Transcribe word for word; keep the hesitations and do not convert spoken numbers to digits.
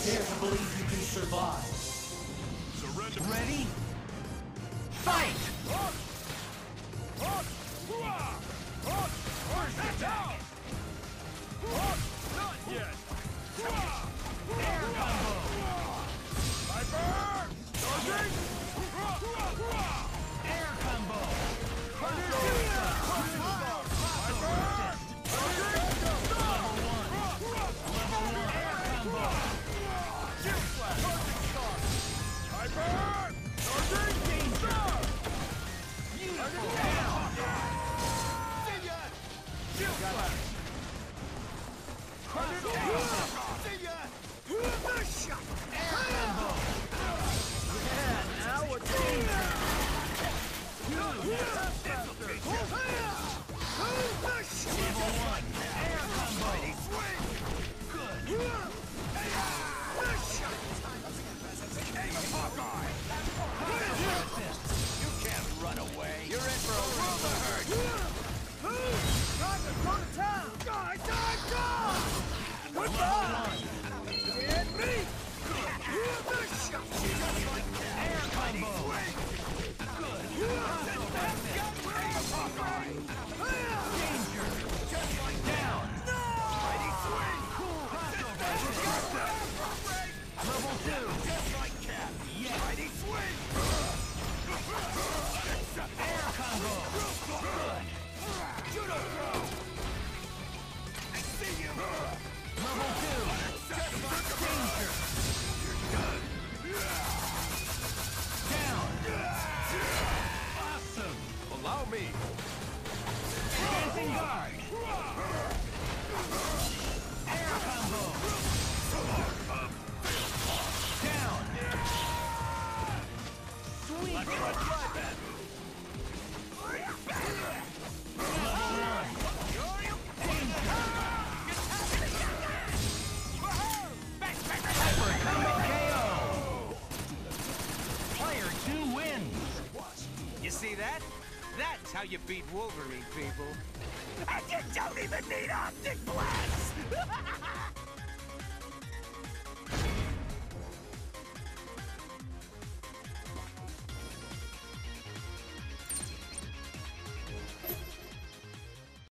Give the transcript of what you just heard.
dare to believe you can survive. Surrender. Ready? Fight! Where's the down? Not yet. Air combo! Viper! Dodging! Air combo! Viper! Allow me. Dancing guard! Air combo! Down! Sweet! Let's try that. Level one! Danger! Hyper combo K O! Player two wins! You see that? That's how you beat Wolverine, people. And you don't even need optic blast!